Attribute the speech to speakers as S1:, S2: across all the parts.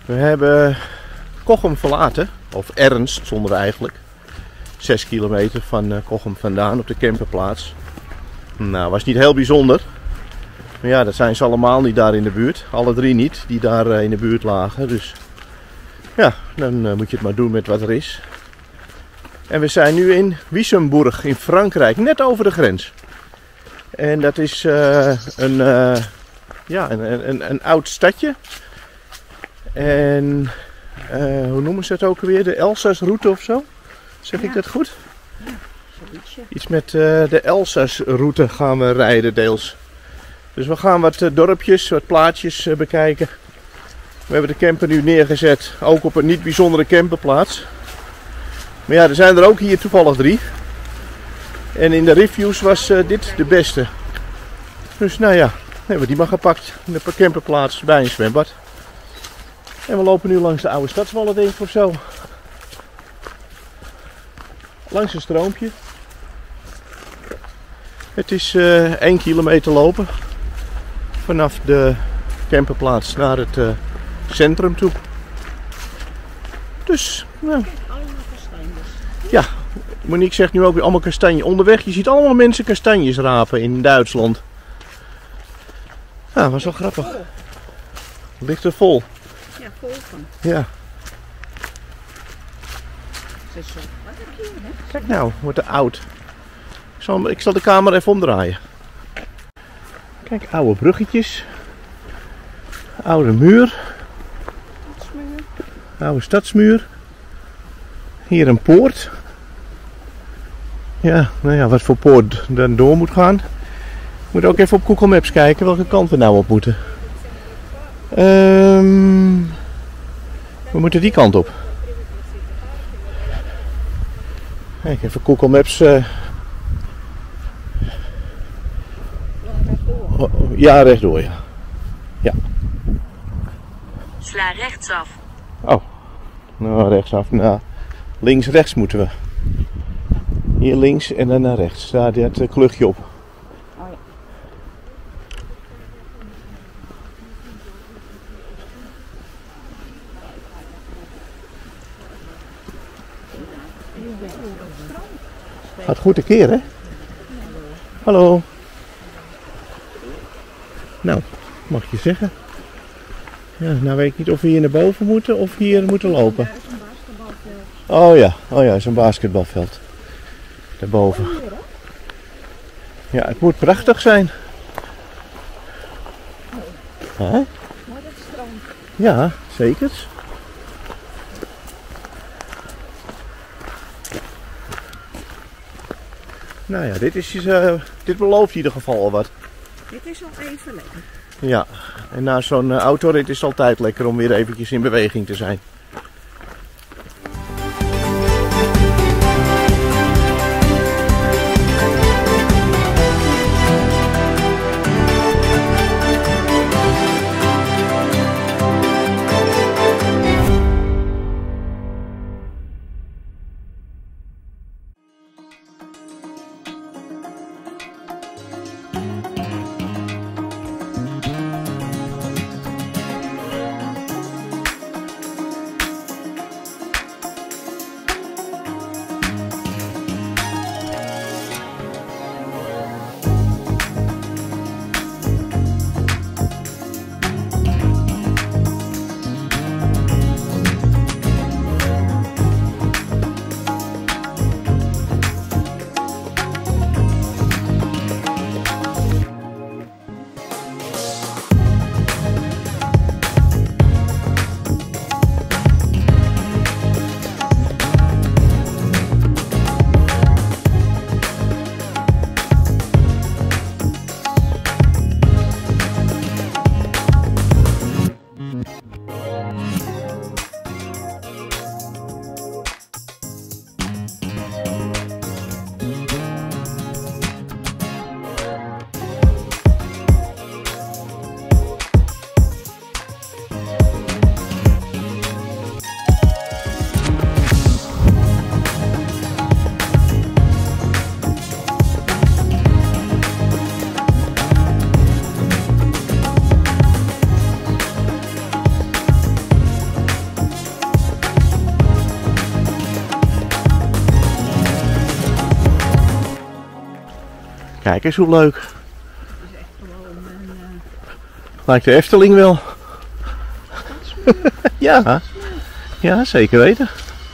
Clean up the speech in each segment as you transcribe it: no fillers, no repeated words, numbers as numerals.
S1: We hebben Kochem verlaten, of Ernst stonden we eigenlijk. 6 kilometer van Kochem vandaan op de camperplaats. Nou, was niet heel bijzonder. Maar ja, dat zijn ze allemaal niet daar in de buurt. Alle 3 niet, die daar in de buurt lagen. Dus ja, dan moet je het maar doen met wat er is. En we zijn nu in Wissembourg in Frankrijk, net over de grens. En dat is een oud stadje. En hoe noemen ze het ook alweer? De Elsass-route of zo? Zeg ik dat goed?
S2: Ja, zoiets.
S1: Iets met de Elsass-route gaan we rijden deels. Dus we gaan wat dorpjes, wat plaatsjes bekijken. We hebben de camper nu neergezet, ook op een niet bijzondere camperplaats. Maar ja, er zijn er ook hier toevallig 3. En in de reviews was dit de beste. Dus nou ja, hebben we die maar gepakt. In de camperplaats bij een zwembad. En we lopen nu langs de oude stadswallen, denk ik, of zo. Langs een stroompje. Het is 1 kilometer lopen. Vanaf de camperplaats naar het centrum toe. Dus, nou. Ja, Monique zegt nu ook weer allemaal kastanje onderweg. Je ziet allemaal mensen kastanjes rapen in Duitsland. Ja, was wel grappig. Het ligt er vol.
S2: Ja, vol van.
S1: Ja.
S2: Wat heb je hier, hè?
S1: Kijk nou, wordt er oud. Ik zal de camera even omdraaien. Kijk, oude bruggetjes. Oude muur. Oude stadsmuur. Hier een poort. Ja, nou ja, wat voor poort dan door moet gaan. Ik moet ook even op Google Maps kijken welke kant we nou op moeten. We moeten die kant op. Kijk, even Google Maps. Ja, rechtdoor, ja. Ja.
S3: Sla rechtsaf.
S1: Oh, nou rechtsaf. Nou, links, rechts moeten we. Hier links en dan naar rechts. Daar dat kluchtje op.
S2: Oh ja.
S1: Gaat goed een keer, hè? Hallo. Nou, mag je zeggen. Ja, nou weet ik niet of we hier naar boven moeten of hier moeten lopen. Oh ja, zo'n basketbalveld. Daarboven. Ja, het moet prachtig zijn. Huh? Ja, zeker. Nou ja, dit belooft in ieder geval al wat.
S2: Dit is al even lekker.
S1: Ja, en na zo'n autorit is het altijd lekker om weer eventjes in beweging te zijn. Kijk eens hoe leuk.
S2: Het is echt gewoon een
S1: Lijkt de Efteling wel. Ja. Ja, zeker weten.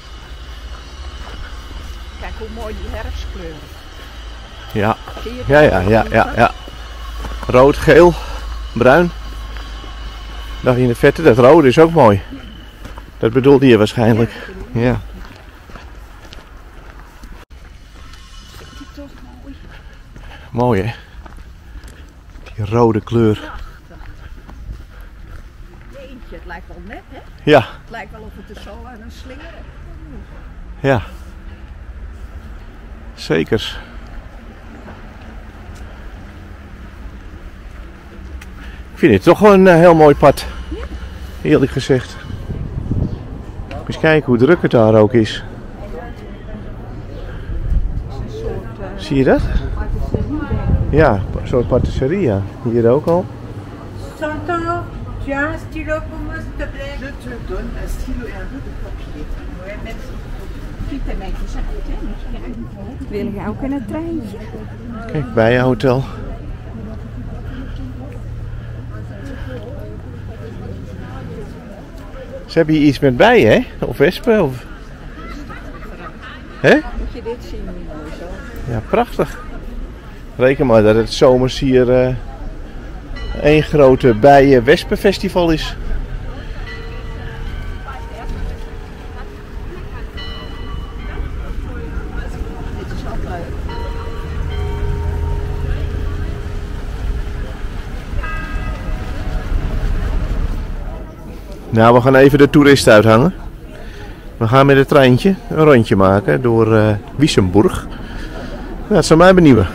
S2: Kijk hoe mooi die herfstkleuren.
S1: Ja.
S2: Zie je
S1: Ja. Rood, geel, bruin. Dacht je in de vette, dat rode is ook mooi. Dat bedoelde je waarschijnlijk. Ja.
S2: Vind je toch mooi?
S1: Mooi hè. Die rode kleur.
S2: Jeetje, het lijkt wel net, hè?
S1: Ja,
S2: Het lijkt wel of het er zo aan een slinger
S1: ja. Zeker. Ik vind het toch wel een heel mooi pad. Eerlijk gezegd. Eens kijken hoe druk het daar ook is.
S2: een soort
S1: Zie je dat? Ja, een soort patisserie, ja. Hier ook al.
S3: T'entends? Tu as un stylo pour moi, s'il te plaît?
S4: Je te donne un stylo et un bout de papier.
S3: Ouais, merci.
S2: ziet er netjes uit, hè? Moet je kijken. Wil jij ook in het treintje?
S1: Kijk, Bijenhotel. Ze hebben hier iets met bijen, hè? Of wespen, of... Hè?
S2: Moet je dit zien, mooi zo.
S1: Ja, prachtig. Reken maar dat het zomers hier één grote bijen-wespenfestival is.
S2: Dit is ook leuk.
S1: Nou, we gaan even de toeristen uithangen. We gaan met het treintje een rondje maken door Wissembourg. Nou, dat zou mij benieuwen.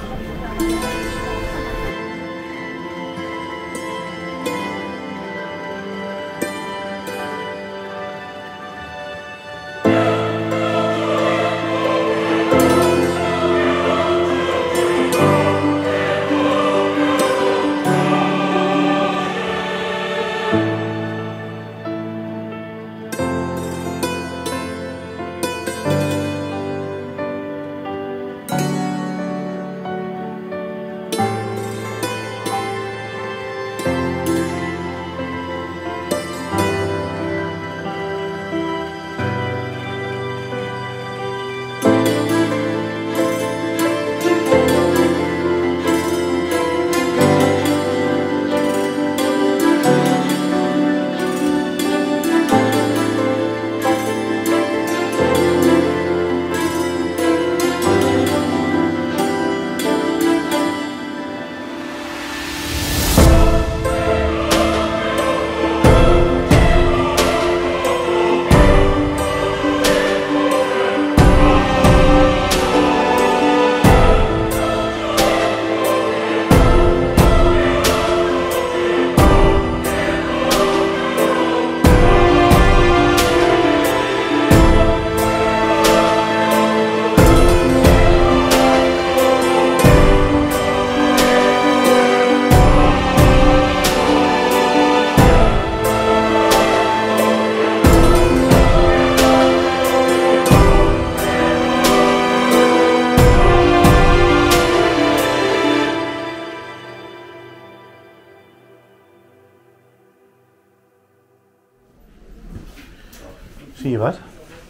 S1: Zie je wat?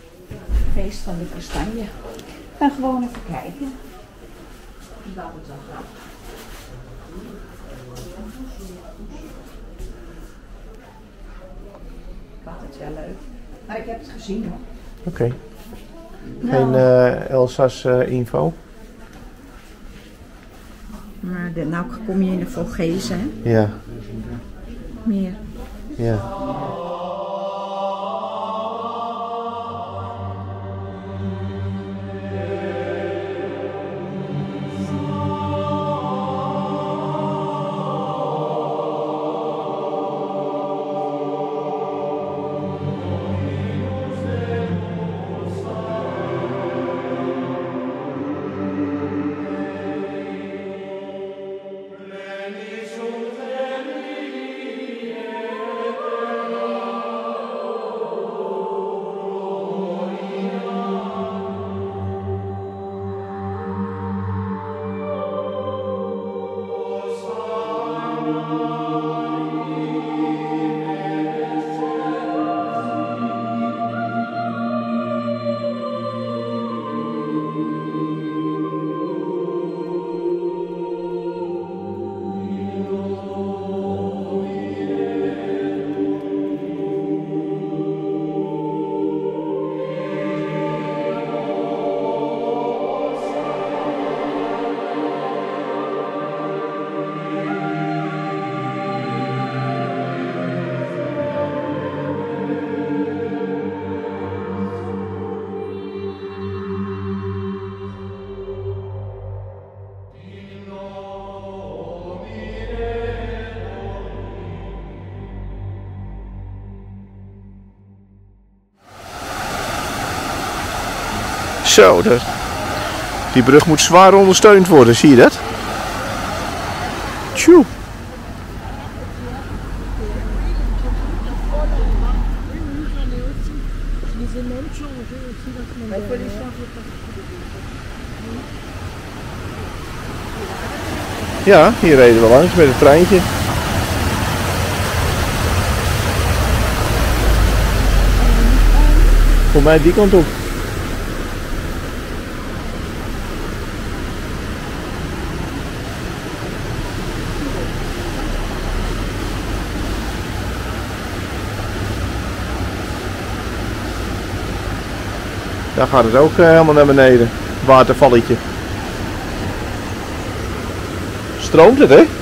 S2: Feest van de kastanje. En gewoon even kijken. Dat is wel grappig. Ik had het wel leuk. Maar ik heb het gezien hoor.
S1: Oké. Geen Elzas info?
S2: Maar nou kom je in de Vogezen, hè?
S1: Ja.
S2: Meer.
S1: Ja. Zo, die brug moet zwaar ondersteund worden, zie je dat? Tjoe. Ja, hier reden we langs met het treintje. Voor mij die kant op. Daar gaat het ook helemaal naar beneden. Watervalletje. Stroomt het, hè?